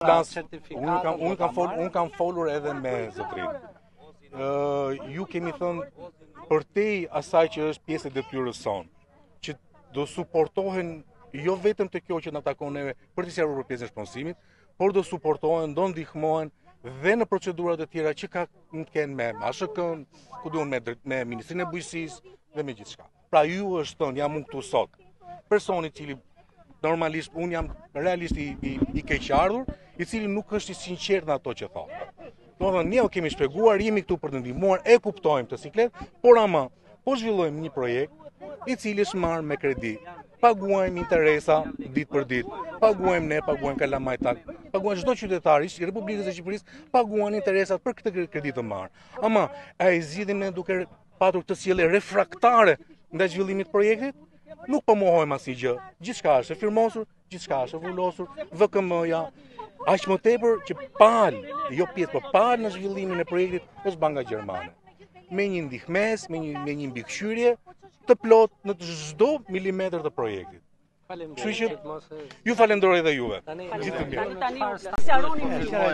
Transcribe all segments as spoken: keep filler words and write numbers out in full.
Unë kam, unë kam, fol, unë kam folur edhe me zotrin. Uh, ju kemi thënë përtej asaj që është pjesë e detyrës sonë, që do suportohen jo vetëm të kjo që na takon neve për të sqaruar pjesën e shpensimit, por do suportohen, do ndihmohen dhe në procedurat e tjera që ka të kenë me A S K-n, ku duan me, me Ministrinë e Bujqësisë dhe me gjithçka. Pra ju është thënë, jam unë këtu sot, personi i cili normalisht unë jam realisht i, i, i keqardhur, i cili nuk është i sinqert në ato që thotë. Domethënë, ne u kemi shpjeguar, jemi këtu për të ndihmuar, e kuptojmë të siklet, por ama po zhvillojmë një projekt i cili është marrë me kredi. Paguajmë interesa ditë për ditë, paguajmë ne, paguajmë kalamajtak, paguajmë çdo qytetar i Republikës së Shqipërisë, paguajnë interesat për këtë kredi të marrë. Ama a e zgjidhim ne duke patur të sjellje refraktare ndaj zhvillimit të projektit? Nuk po mohojmë asnjë. Gjithçka është e firmosur, gjithçka është e vullosur, V K M-ja, aq më tepër që palë, jo pjesë, por palë në zhvillimin e projektit është Banka Gjermane. Me një ndihmes, me një me një mbikëqyrje të plot në çdo milimetër të projektit. Kështu që ju falenderoj edhe juve. Gjithë të mirë. Tani sqaroni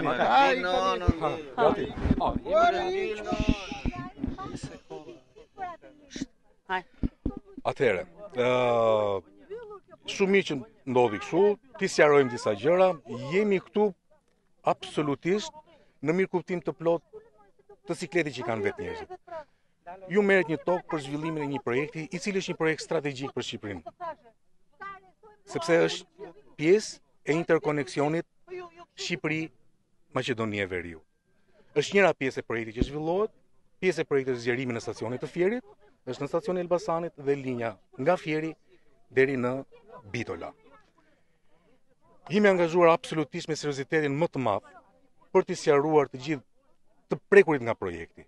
Atëherë, uh, shumë mirë që ndodhi kështu, ti sqarojmë disa gjëra, jemi këtu absolutisht në mirë kuptim të plot të sikletit që kanë vetë njerëzit. Ju merret një tokë për zhvillimin e një projekti, i cili është një projekt strategjik për Shqipërinë. Sepse është pjesë e interkoneksionit Shqipëri-Maqedonia e Veriut. Është njëra pjesë e projektit që zhvillohet, pjesë e projektit të zgjerimit në stacionit të Fierit, është në stacionin e Elbasanit dhe linja nga Fieri deri në Bitola. Jemi angazhuar absolutisht me seriozitetin më të madh për të sqaruar të gjithë të prekurit nga projekti.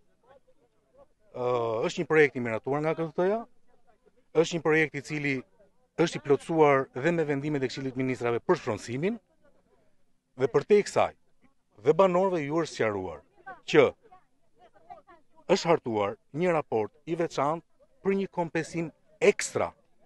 Uh, është një projekt i miratuar nga K T T-ja, është një projekt i cili është i plotësuar dhe me vendimet e Këshillit të Ministrave për shpronësimin, dhe përtej kësaj, dhe banorëve ju është sqaruar që është hartuar një raport i veçantë për një kompensim ekstra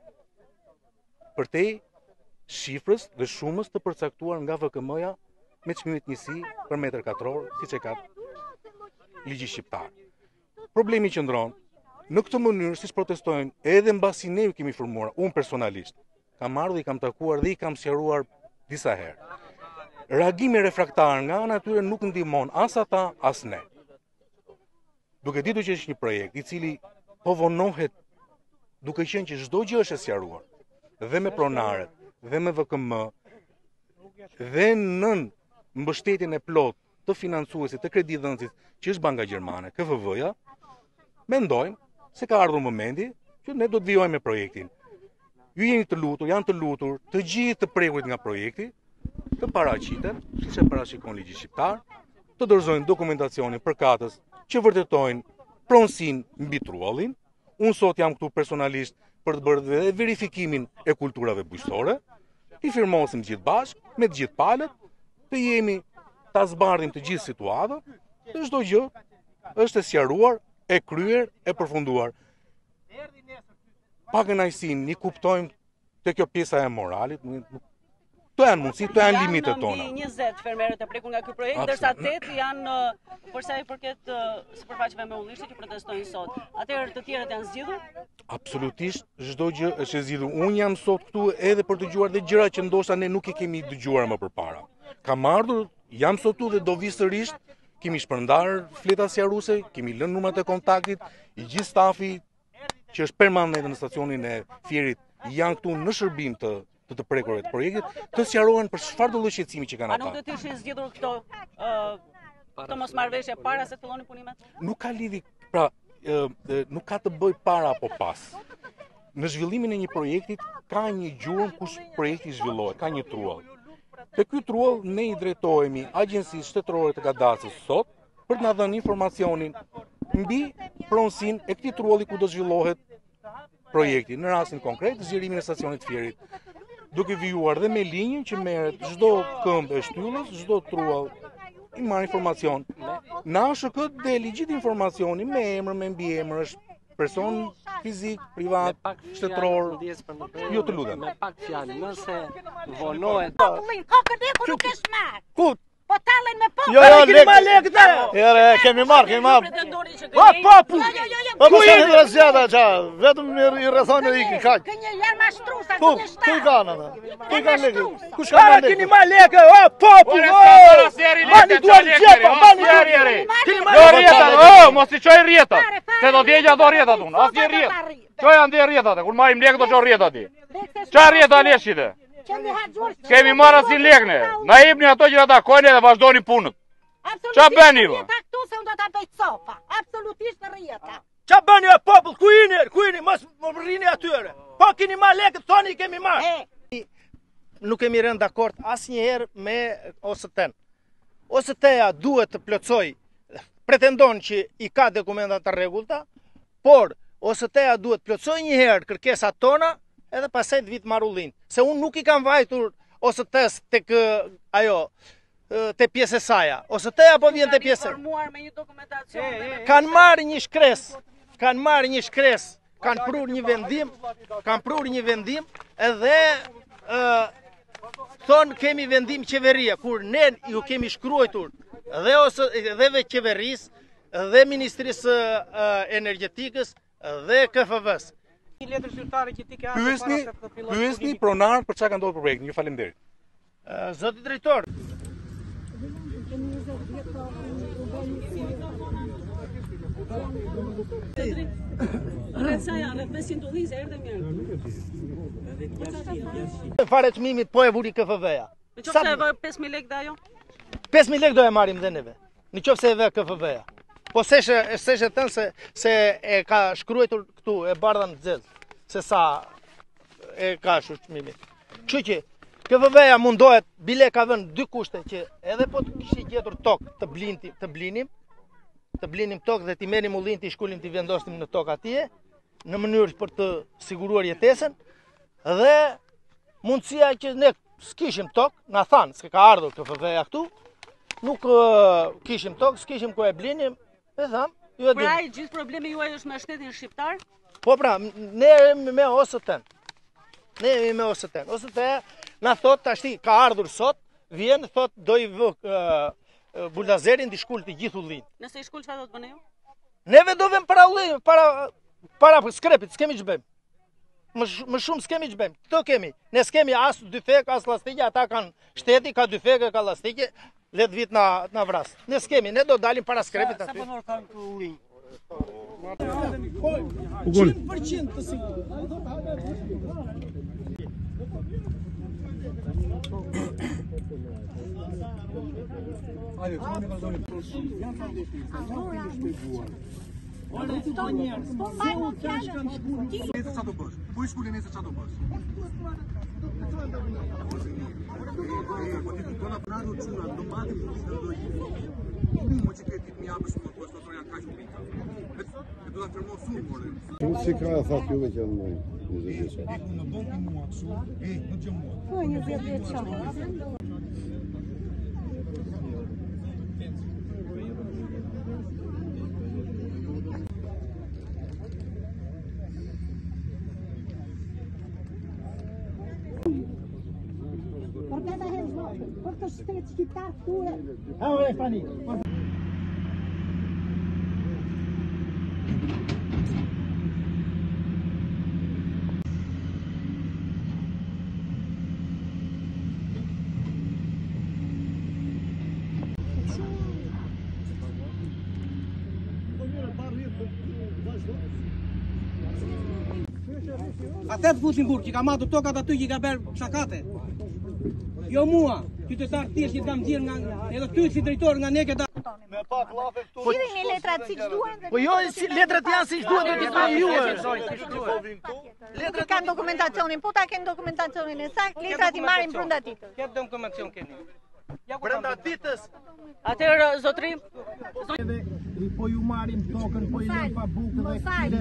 përtej shifrës dhe shumës të përcaktuar nga V K M-ja me çmimet njësi për metër katror, siç e ka ligji shqiptar. Problemi qëndron në këtë mënyrë, siç protestojnë edhe mbasi ne ju kemi formuar, unë personalisht kam ardhur, i kam takuar dhe i kam sqaruar disa herë. Reagimi refraktar nga ana e tyre nuk ndihmon as ata as ne. Duke ditur që është një projekt i cili po vonohet duke qenë që çdo gjë është e sqaruar, dhe me pronaret, dhe me V K M, dhe nën mbështetjen e plot të financuesit të kredidhënësit që është Banka Gjermane, K F V-ja, mendojmë se ka ardhur momenti që ne do të vijojmë me projektin. Ju jeni të lutur, janë të lutur, të gjithë të prekurit nga projekti, të paraqiten, siç e parashikon ligji shqiptar, të dorëzojnë dokumentacionin përkatës që vërtetojnë pronësinë mbi truallin. Unë sot jam këtu personalisht për të bërë dhe verifikimin e kulturave bujqësore, i firmosim gjithë bashkë, me të gjithë palët, të jemi ta zbardhim të gjithë situatën, dhe çdo gjë është e sqaruar, e kryer, e përfunduar. Pa kënaqësinë, i kuptojmë te kjo pjesa e moralit, to janë mundësi, to janë limitet tona. Janë njëzet fermerët e prekur nga ky projekt, ndërsa tetë janë për sa i përket sipërfaqeve me ullishte që protestojnë sot. Atëherë të tjerët janë zgjidhur? Absolutisht, çdo gjë është e zgjidhur. Unë jam sot këtu edhe për të dëgjuar dhe gjëra që ndoshta ne nuk i kemi dëgjuar më përpara. Kam ardhur, jam sot këtu dhe do vi sërish, kemi shpërndar fleta sqaruese, kemi lënë numrat e kontaktit, i gjithë stafi që është permanent në stacionin e Fierit janë këtu në shërbim të të të prekurve të projektit, të sqarohen për çfarë do lloj shqetësimi që kanë ata. A nuk do të ishin zgjedhur këto këto mosmarrëveshje para se fillonin punimet? Nuk ka lidhje, pra, nuk ka të bëj para apo pas. Në zhvillimin e një projekti ka një gjurmë kush projekti zhvillohet, ka një truall. Te ky truall ne i drejtohemi Agjencisë Shtetërore të Kadastrit sot për të na dhënë informacionin mbi pronësinë e këtij trualli ku do zhvillohet projekti, në rastin konkret zgjerimin e stacionit Fierit, duke vijuar dhe me linjën që merret çdo këmbë e shtyllës, çdo truall i marr informacion. Në A S K deli gjithë informacioni me emër, me mbiemër, është person fizik, privat, shtetëror. Jo të lutem. Me pak fjalë, nëse vonohet. Ka këtë ku nuk e shmak. Ku Po tallen me popull. Jo, jo, lekë të. Ere, kemi marrë, kemi marrë. Pretendoni që O popull. Jo, jo, jo, jo. Po mos e rrezjata ça, vetëm i rrethonë i kaq. Kënjë janë mashtrusa, Po, kënjë ku shtatë. i kanë ata? Ku i kanë lekë? Kush ka Para lekë? keni ma lekë, o popull, o! Mani duar në gjepa, mani duar në gjepa. Keni ma Jo lekë. rjetat, o, mos i qoj rjetat. Se do t'jegja do rjetat unë, as një rjet. Qoj andi rjetat, kur marim lekë do qoj rjetat ti. Qa rjeta leshite? Kemi marrë asin lekëne. Na jepni ato që ata kojnë dhe vazhdoni punët. Qa bëni vë? Këtu se unë do ta bëj copa, absolutisht rrjeta. Qa bëni e popull, ku jini, ku jini, mos më rrini atyre. Po keni ma lekë, thoni kemi marrë. Nuk kemi rënë dakord asnjëherë me O S T-n. O S T-ja duhet të plotësoj, pretendon që i ka dokumenta të rregullta, por O S T-ja duhet të plotësoj një herë kërkesat tona edhe pastaj të vit marrullin. Se unë nuk i kam vajtur O S T-s tek ajo te pjesë e saja. O S T-ja po vjen te pjesë. Informuar me një dokumentacion. Kanë marrë një shkres, kanë marrë një shkres, kanë prur një vendim, kanë prur një vendim edhe ë thonë kemi vendim qeveria, kur ne ju kemi shkruajtur dhe ose dhe ve qeverisë dhe Ministrisë Energjetikës dhe K F V-s. Një letër zyrtare që ti ke ardhur Pyesni, para se të filloj. pyesni pronar për çka ka ndodhur projekti. Ju faleminderit. Zoti drejtor, Rreth sa janë, rreth pesëqind udhëzë erdhë mirë. fare çmimit po e vuri K F V-ja. Në qoftë se e vë pesë mijë lekë dhe ajo? pesë mijë lekë do e marrim dhe neve. Në qoftë se e vë K F V-ja. Po seshe, seshe tënë se, se e ka shkruajtur këtu, e bardha në zezë, se sa e ka shu çmimi. Kështu që K F V-ja mundohet, bile ka vënë dy kushte që edhe po të kishte gjetur tokë të blinti, të blinim, të blinim tokë dhe t'i merrim ullin, t'i shkullim, t'i vendosnim në tokë atje, në mënyrë për të siguruar jetesën, dhe mundësia që ne s'kishim tokë, na thanë, s'ke ka ardhur K F V-ja këtu, nuk uh, kishim tokë, s'kishim ku e blinim, e thamë, ju e dim. Pra, gjithë problemi juaj është me shtetin shqiptar? Po pra, ne jemi me O S T-n. Ne jemi me O S T-n. O S T na thot tashti ka ardhur sot, vjen thot do i vë uh, buldazerin di shkul të gjithë ullin. Nëse i shkull çfarë do të bëni ju? Neve do vëm para ullin, para para skrepit, s'kemi ç'bëjmë. Më, sh më shumë s'kemi ç'bëjmë. Këto kemi. Ne s'kemi as dy fek, as llastike, ata kanë shteti, ka dy fek, ka llastike, let vit na na vras. Ne s'kemi, ne do dalim para skrepit aty. cincë për cinë të sigurt. Nesër çfarë do bësh? Po i shkulin nesër çfarë do bësh? Po ti do na pranu çuna, do matim do do i. Unë më që këtë të më japësh më pas motoria kaq unika. Ne do ta firmoj shumë more. Tu si ka thot juve që janë njëzet vjeçar? Iku në bank mua kështu, e në gjë mua. Po njëzet vjeçar. Por cada vez por të shtetë shqiptar kure. Ha, ore, pani. Atë të futin burg, që ka matur tokat aty që ka bërë shakate. Jo mua, qytetar thjesht që kam dhirë nga edhe ty si drejtor nga ne këta. Me pak llafe këtu. Sillni letrat siç duhen. Po jo, si letrat janë siç duhet do t'i bëjë ju. Letrat kanë dokumentacionin, po ta kenë dokumentacionin e saktë, letrat i marrin brenda ditës. Këtë dokumentacion keni. Ja ku Brenda ditës. Atëherë, zotri, po ju marrim tokën, po i lëm pa bukë dhe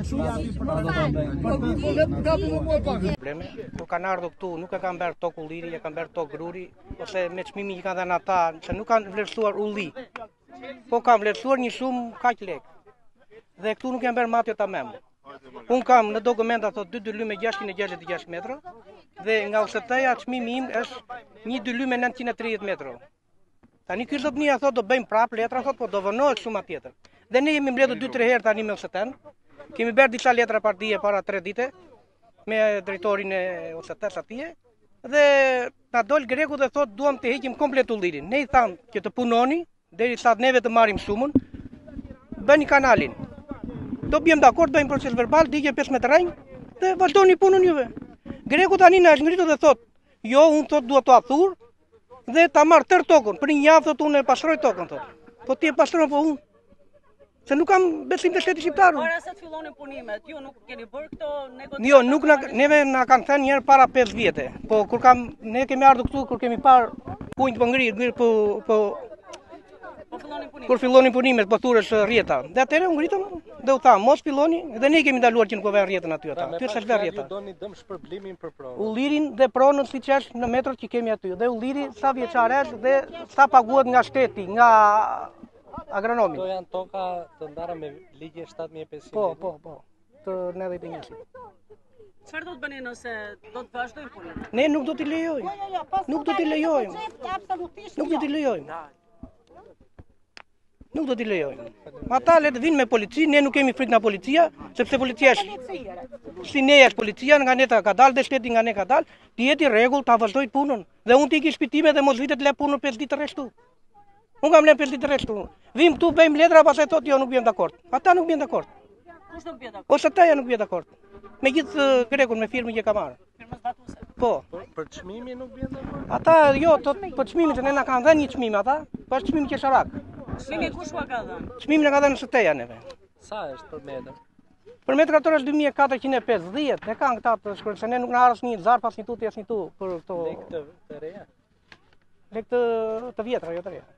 probleme. Kur kanë ardhur këtu, nuk e kanë bërë tokë ulliri, e kanë bërë tokë gruri, ose me çmimin që kanë dhënë ata, që nuk kanë vlerësuar ulli. Po kanë vlerësuar një shumë kaq lekë. Dhe këtu nuk janë bërë mapje tamam. Un kam në dokumenta thot dy dylyme gjashtëqind e gjashtëdhjetë e gjashtë metra dhe nga O S T-ja çmimi im është një dylyme nëntëqind e tridhjetë metra. Tani ky zotnia thotë do bëjmë prap letra, thotë po do vënohet shumë tjetër. Dhe ne jemi mbledhur dy tre herë tani me O S T-n. Kemi bërë disa letra partie para tre dite me drejtorin e O S T-s atje. Dhe na dol greku dhe thotë duam të heqim komplet ullirin. Ne i tham që të punoni deri sa neve të marrim sumën. Bëni kanalin. Do bjem dakord, bëjmë proces verbal, digje pesëmbëdhjetë rënj dhe vazhdoni punën juve. Greku tani na është ngritur dhe thotë, jo, unë thotë dua të athur dhe ta marr tërë tokën. Për një javë thotë unë e pastroj tokën thotë. Po ti e pastron po unë. Se nuk kam besim të shteti shqiptar. Para se të fillonin punimet, ju nuk keni bërë këto negociata? Jo, nuk na neve na kanë thënë një herë para pesë vjetë. Po kur kam ne kemi ardhur këtu kur kemi parë punjt po ngrir, ngrir po po Po fillonin punimet. Kur fillonin punimet po thuresh rrjeta. Dhe atëherë u ngritëm dhe u tham mos filloni dhe ne kemi ndaluar që nuk po vënë rrjetën aty ata. Ty s'është vënë rrjeta. Ju doni dëm shpërblimin për pronën. Ullirin dhe pronën siç është në metrot që kemi aty. Dhe ulliri sa vjeçar është dhe sa paguhet nga shteti, nga agronomi. Këto janë toka të ndara me ligje shtatë mijë e pesëqind. Po, po, po. Të nedhjetë e njësit. Çfarë do të bëni nëse do të vazhdojmë punën? Ne nuk do t'i lejojmë. Nuk do t'i lejojmë. Nuk do t'i lejojmë. Nuk do t'i lejojmë. Ata le të vinë me polici, ne nuk kemi frikë nga policia, sepse policia është si ne është policia, nga ne ta ka dalë dhe shteti nga ne ka dalë, ti jeti rregull ta vazhdoj punën. Dhe unë ti ki shpitime dhe mos vitet le punën pesë ditë rreshtu. Unë kam lënë pesë ditë rreshtu. Vim këtu bëjmë letra pastaj thotë jo nuk bjem dakord. Ata nuk bjen dakord. Kush do bie dakord? Ose ata ja nuk bjen dakord. Me gjithë grekun me firmën që ka marrë. Firmën zbatuese. Po. Për çmimin nuk bjen dakord. Ata jo, thotë për çmimin që ne na kanë dhënë një çmim ata, po është çmimi qesharak. Çmimi kush ua ka dhënë? Çmimin e ka dhënë S T-ja neve. Sa është për metër? Për metër katror është dy mijë e katërqind e pesëdhjetë. Ne kanë këta të shkruajnë se ne nuk na harros një zar pas një tuti as një tu për këto Lek të të reja. lek të të vjetra, jo të reja.